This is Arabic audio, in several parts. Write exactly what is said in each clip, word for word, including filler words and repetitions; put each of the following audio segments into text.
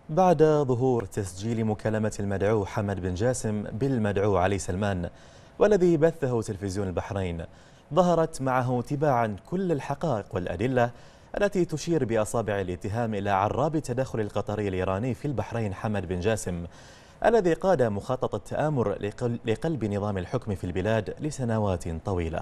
بعد ظهور تسجيل مكالمة المدعو حمد بن جاسم بالمدعو علي سلمان والذي بثه تلفزيون البحرين، ظهرت معه تباعا كل الحقائق والأدلة التي تشير بأصابع الاتهام إلى عراب التدخل القطري الإيراني في البحرين حمد بن جاسم، الذي قاد مخطط التآمر لقلب نظام الحكم في البلاد لسنوات طويلة.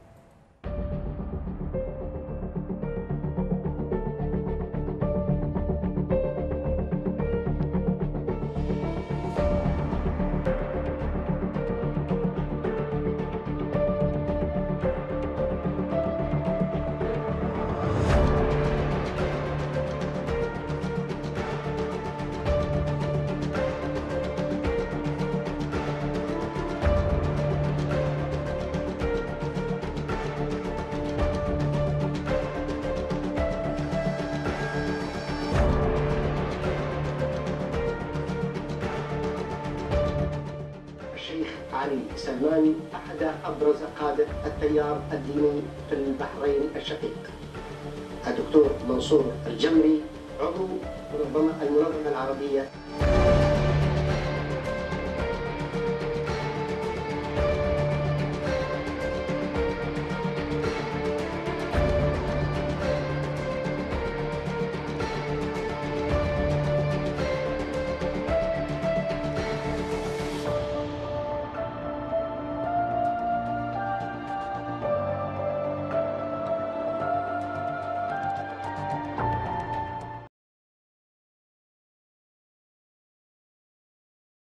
الشيخ علي سلمان أحد أبرز قادة التيار الديني في البحرين الشقيق. الدكتور منصور الجمري عضو منظمة المنظمة العربية